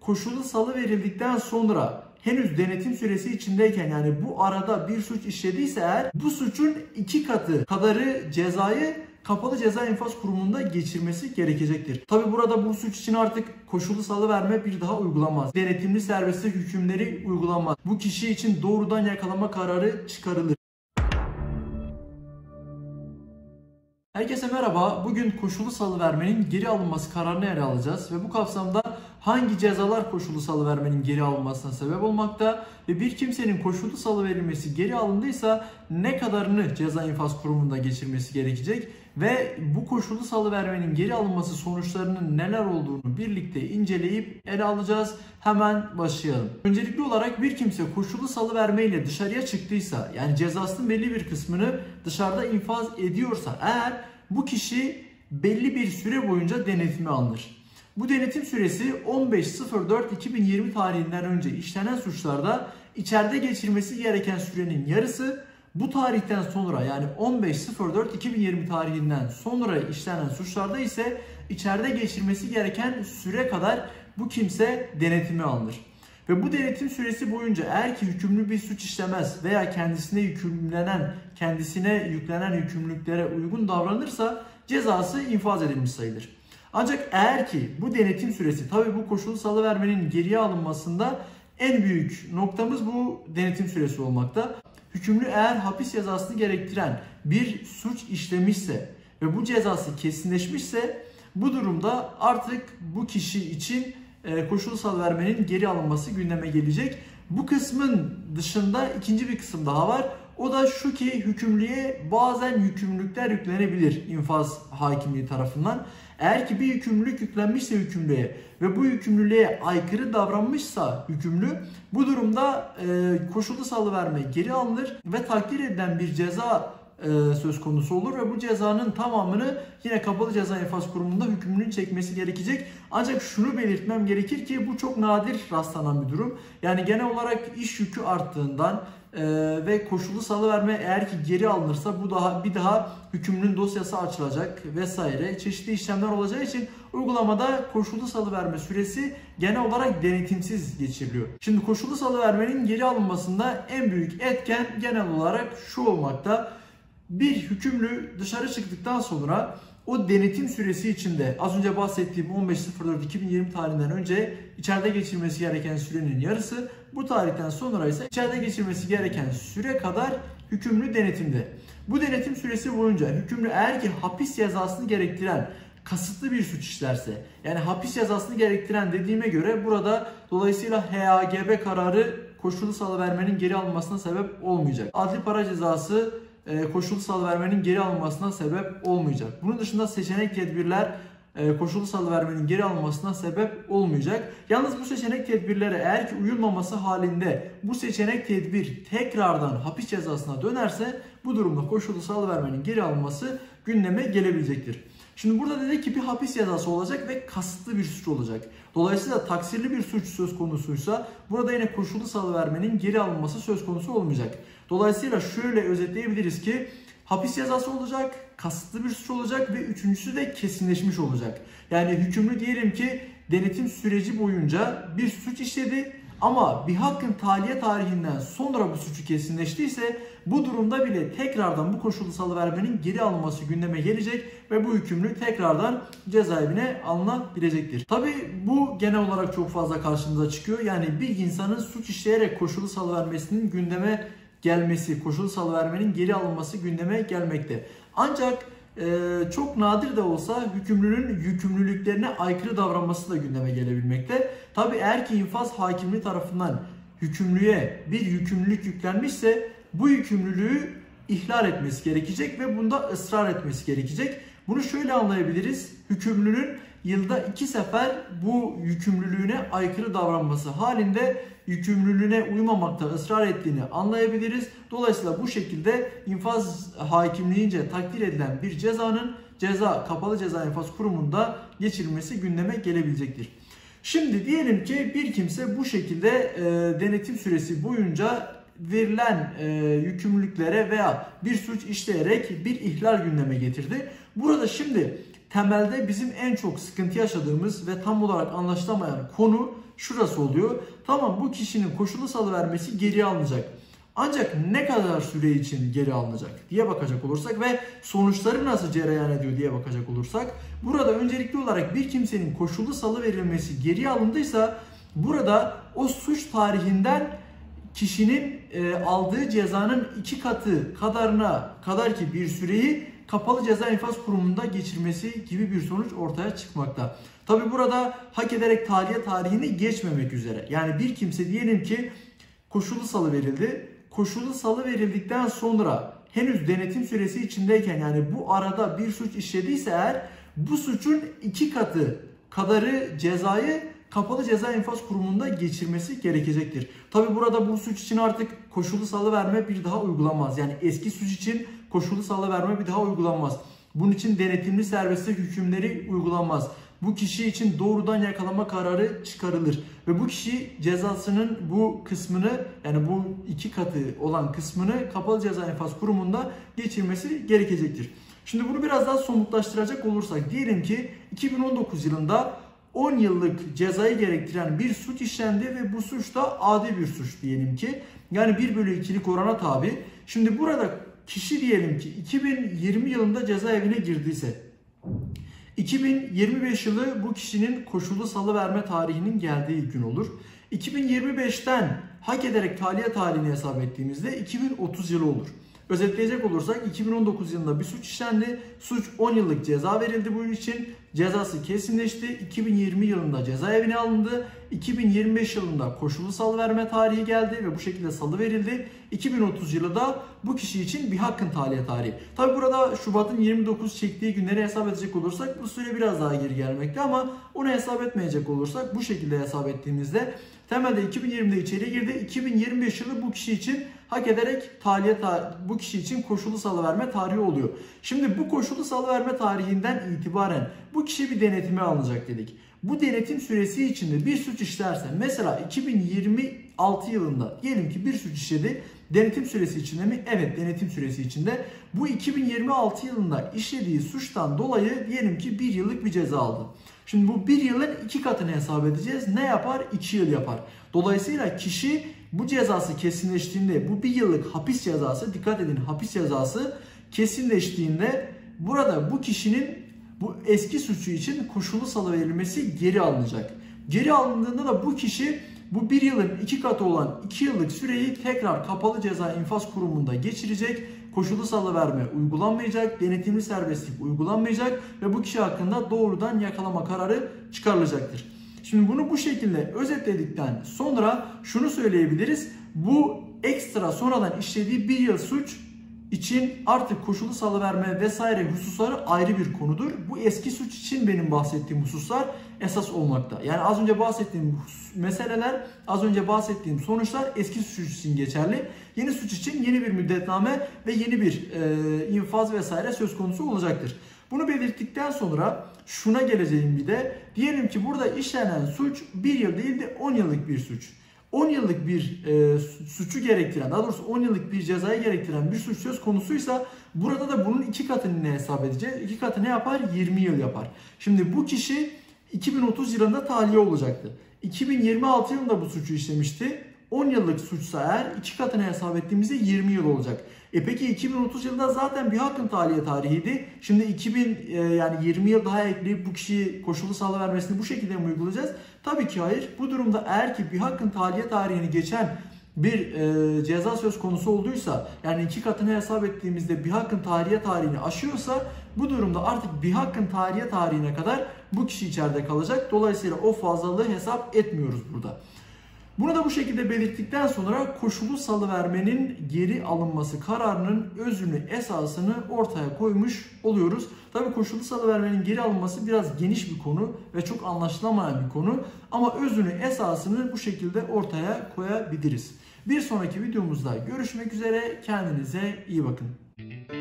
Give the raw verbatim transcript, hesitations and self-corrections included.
koşullu salı verildikten sonra henüz denetim süresi içindeyken, yani bu arada bir suç işlediyse eğer, bu suçun iki katı kadarı cezayı kapalı ceza infaz kurumunda geçirmesi gerekecektir. Tabi burada bu suç için artık koşullu salı verme bir daha uygulanmaz. Denetimli serbestlik hükümleri uygulanmaz. Bu kişi için doğrudan yakalama kararı çıkarılır. Herkese merhaba. Bugün koşullu salı vermenin geri alınması kararını ele alacağız ve bu kapsamda hangi cezalar koşullu salı vermenin geri alınmasına sebep olmakta ve bir kimsenin koşullu salı verilmesi geri alındıysa ne kadarını ceza infaz kurumunda geçirmesi gerekecek ve bu koşullu salı vermenin geri alınması sonuçlarının neler olduğunu birlikte inceleyip ele alacağız. Hemen başlayalım. Öncelikli olarak bir kimse koşullu salı vermeyle dışarıya çıktıysa, yani cezasının belli bir kısmını dışarıda infaz ediyorsa eğer, bu kişi belli bir süre boyunca denetime alınır. Bu denetim süresi on beş Eylül iki bin yirmi tarihinden önce işlenen suçlarda içeride geçirmesi gereken sürenin yarısı, bu tarihten sonra yani on beş Eylül iki bin yirmi tarihinden sonra işlenen suçlarda ise içeride geçirmesi gereken süre kadar bu kimse denetime alınır. Ve bu denetim süresi boyunca eğer ki hükümlü bir suç işlemez veya kendisine yükümlenen, kendisine yüklenen yükümlülüklere uygun davranırsa cezası infaz edilmiş sayılır. Ancak eğer ki bu denetim süresi, tabi bu koşullu salı vermenin geriye alınmasında en büyük noktamız bu denetim süresi olmakta. Hükümlü eğer hapis cezasını gerektiren bir suç işlemişse ve bu cezası kesinleşmişse, bu durumda artık bu kişi için koşullu salı vermenin geri alınması gündeme gelecek. Bu kısmın dışında ikinci bir kısım daha var. O da şu ki, hükümlüye bazen yükümlülükler yüklenebilir infaz hakimliği tarafından. Eğer ki bir yükümlülük yüklenmişse hükümlüye ve bu yükümlülüğe aykırı davranmışsa hükümlü, bu durumda e, koşullu salı verme geri alınır ve takdir edilen bir ceza e, söz konusu olur ve bu cezanın tamamını yine kapalı ceza infaz kurumunda hükümlünün çekmesi gerekecek. Ancak şunu belirtmem gerekir ki bu çok nadir rastlanan bir durum. Yani genel olarak iş yükü arttığından Ee, ve koşullu salı verme eğer ki geri alınırsa bu daha bir daha hükümlünün dosyası açılacak vesaire, çeşitli işlemler olacağı için uygulamada koşullu salı verme süresi genel olarak denetimsiz geçiriliyor. Şimdi koşullu salı vermenin geri alınmasında en büyük etken genel olarak şu olmakta: bir hükümlü dışarı çıktıktan sonra o denetim süresi içinde az önce bahsettiğim on beş Eylül iki bin yirmi tarihinden önce içeride geçirmesi gereken sürenin yarısı, bu tarihten sonra ise içeride geçirmesi gereken süre kadar hükümlü denetimde. Bu denetim süresi boyunca hükümlü eğer ki hapis cezasını gerektiren kasıtlı bir suç işlerse, yani hapis cezasını gerektiren dediğime göre burada dolayısıyla H A G B kararı koşullu salı vermenin geri alınmasına sebep olmayacak. Adli para cezası koşullu salı vermenin geri alınmasına sebep olmayacak. Bunun dışında seçenek tedbirler koşullu salı vermenin geri alınmasına sebep olmayacak. Yalnız bu seçenek tedbirlere eğer ki uyulmaması halinde bu seçenek tedbir tekrardan hapis cezasına dönerse, bu durumda koşullu salı vermenin geri alınması gündeme gelebilecektir. Şimdi burada dedik ki bir hapis cezası olacak ve kasıtlı bir suç olacak. Dolayısıyla taksirli bir suç söz konusuysa burada yine koşullu salı vermenin geri alınması söz konusu olmayacak. Dolayısıyla şöyle özetleyebiliriz ki hapis cezası olacak, kasıtlı bir suç olacak ve üçüncüsü de kesinleşmiş olacak. Yani hükümlü diyelim ki denetim süreci boyunca bir suç işledi ama bir hakkın tahliye tarihinden sonra bu suçu kesinleştiyse, bu durumda bile tekrardan bu koşullu salı vermenin geri alınması gündeme gelecek ve bu hükümlü tekrardan cezaevine alınabilecektir. Tabi bu genel olarak çok fazla karşımıza çıkıyor. Yani bir insanın suç işleyerek koşullu salı vermesinin gündeme gelmesi, koşullu salı vermenin geri alınması gündeme gelmekte. Ancak e, çok nadir de olsa hükümlünün yükümlülüklerine aykırı davranması da gündeme gelebilmekte. Tabi eğer ki infaz hakimliği tarafından hükümlüye bir yükümlülük yüklenmişse, bu yükümlülüğü ihlal etmesi gerekecek ve bunda ısrar etmesi gerekecek. Bunu şöyle anlayabiliriz: hükümlünün yılda iki sefer bu yükümlülüğüne aykırı davranması halinde yükümlülüğüne uymamakta ısrar ettiğini anlayabiliriz. Dolayısıyla bu şekilde infaz hakimliğince takdir edilen bir cezanın ceza kapalı ceza infaz kurumunda geçirilmesi gündeme gelebilecektir. Şimdi diyelim ki bir kimse bu şekilde e, denetim süresi boyunca verilen e, yükümlülüklere veya bir suç işleyerek bir ihlal gündeme getirdi. Burada şimdi temelde bizim en çok sıkıntı yaşadığımız ve tam olarak anlaşılamayan konu şurası oluyor. Tamam, bu kişinin koşullu salıvermesi geri alınacak. Ancak ne kadar süre için geri alınacak diye bakacak olursak ve sonuçları nasıl cereyan ediyor diye bakacak olursak, burada öncelikli olarak bir kimsenin koşullu salı verilmesi geri alındıysa burada o suç tarihinden kişinin e, aldığı cezanın iki katı kadarına kadar ki bir süreyi kapalı ceza infaz kurumunda geçirmesi gibi bir sonuç ortaya çıkmakta. Tabi burada hak ederek tahliye tarihini geçmemek üzere. Yani bir kimse diyelim ki koşullu salı verildi. Koşullu salı verildikten sonra henüz denetim süresi içindeyken, yani bu arada bir suç işlediyse eğer, bu suçun iki katı kadarı cezayı kapalı ceza infaz kurumunda geçirmesi gerekecektir. Tabi burada bu suç için artık koşullu salıverme bir daha uygulanmaz. Yani eski suç için koşullu salıverme bir daha uygulanmaz. Bunun için denetimli serbestlik hükümleri uygulanmaz. Bu kişi için doğrudan yakalama kararı çıkarılır ve bu kişi cezasının bu kısmını, yani bu iki katı olan kısmını kapalı ceza infaz kurumunda geçirmesi gerekecektir. Şimdi bunu biraz daha somutlaştıracak olursak, diyelim ki iki bin on dokuz yılında on yıllık cezayı gerektiren bir suç işlendi ve bu suç da adi bir suç diyelim ki. Yani bir bölü ikilik orana tabi. Şimdi burada kişi diyelim ki iki bin yirmi yılında cezaevine girdiyse, iki bin yirmi beş yılı bu kişinin koşullu salıverme tarihinin geldiği gün olur. iki bin yirmi beşten hak ederek tahliye tarihini hesap ettiğimizde iki bin otuz yılı olur. Özetleyecek olursak iki bin on dokuz yılında bir suç işlendi. Suç on yıllık ceza verildi bunun için. Cezası kesinleşti. iki bin yirmi yılında cezaevine alındı. iki bin yirmi beş yılında koşullu salıverme tarihi geldi ve bu şekilde salı verildi. iki bin otuz yılı da bu kişi için bir hakkın tahliye tarihi. Tabi burada Şubat'ın yirmi dokuz çektiği günleri hesap edecek olursak bu süre biraz daha geri gelmekte, ama onu hesap etmeyecek olursak bu şekilde hesap ettiğimizde temelde iki bin yirmide içeri girdi. iki bin yirmi beş yılı bu kişi için hak ederek tahliye bu kişi için koşullu salıverme tarihi oluyor. Şimdi bu koşullu salıverme tarihinden itibaren bu kişi bir denetime alınacak dedik. Bu denetim süresi içinde bir suç işlerse, mesela iki bin yirmi altı yılında diyelim ki bir suç işledi. Denetim süresi içinde mi? Evet, denetim süresi içinde. Bu iki bin yirmi altı yılında işlediği suçtan dolayı diyelim ki bir yıllık bir ceza aldı. Şimdi bu bir yılın iki katını hesap edeceğiz. Ne yapar? iki yıl yapar. Dolayısıyla kişi bu cezası kesinleştiğinde, bu bir yıllık hapis cezası, dikkat edin, hapis cezası kesinleştiğinde burada bu kişinin bu eski suçu için koşullu salıverilmesi geri alınacak. Geri alındığında da bu kişi bu bir yılın iki katı olan iki yıllık süreyi tekrar kapalı ceza infaz kurumunda geçirecek. Koşullu salıverme uygulanmayacak, denetimli serbestlik uygulanmayacak ve bu kişi hakkında doğrudan yakalama kararı çıkarılacaktır. Şimdi bunu bu şekilde özetledikten sonra şunu söyleyebiliriz. Bu ekstra sonradan işlediği bir yıl suç için artık koşullu salıverme vesaire hususları ayrı bir konudur. Bu eski suç için benim bahsettiğim hususlar esas olmakta. Yani az önce bahsettiğim meseleler, az önce bahsettiğim sonuçlar eski suç için geçerli. Yeni suç için yeni bir müddetname ve yeni bir e, infaz vesaire söz konusu olacaktır. Bunu belirttikten sonra şuna geleceğim bir de. Diyelim ki burada işlenen suç bir yıl değil de on yıllık bir suç. on yıllık bir e, suçu gerektiren, daha doğrusu on yıllık bir cezayı gerektiren bir suç söz konusuysa burada da bunun iki katını ne hesap edeceğiz? İki katı ne yapar? yirmi yıl yapar. Şimdi bu kişi iki bin otuz yılında tahliye olacaktı. iki bin yirmi altı yılında bu suçu işlemişti. on yıllık suçsa eğer iki katını hesap ettiğimizde yirmi yıl olacak. E peki iki bin otuz yılında zaten bir hakkın tahliye tarihiydi. Şimdi iki bin e, yani yirmi yıl daha ekleyip bu kişiyi koşullu salıvermesini bu şekilde mi uygulayacağız? Tabii ki hayır. Bu durumda eğer ki bir hakkın tahliye tarihini geçen bir e, ceza söz konusu olduysa, yani iki katını hesap ettiğimizde bir hakkın tahliye tarihini aşıyorsa, bu durumda artık bir hakkın tahliye tarihine kadar bu kişi içeride kalacak. Dolayısıyla o fazlalığı hesap etmiyoruz burada. Bunu da bu şekilde belirttikten sonra koşullu salıvermenin geri alınması kararının özünü, esasını ortaya koymuş oluyoruz. Tabii koşullu salıvermenin geri alınması biraz geniş bir konu ve çok anlaşılamayan bir konu. Ama özünü, esasını bu şekilde ortaya koyabiliriz. Bir sonraki videomuzda görüşmek üzere. Kendinize iyi bakın.